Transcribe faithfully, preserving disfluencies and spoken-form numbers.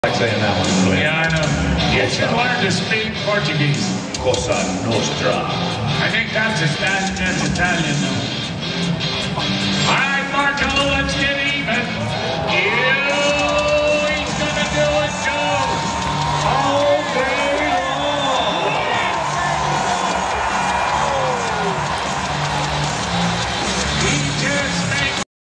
Like saying that one, Glenn. Yeah, I know. You should learn to speak Portuguese. Cosa Nostra. I think that's as fast as Italian, though. All right, Marco, let's get even.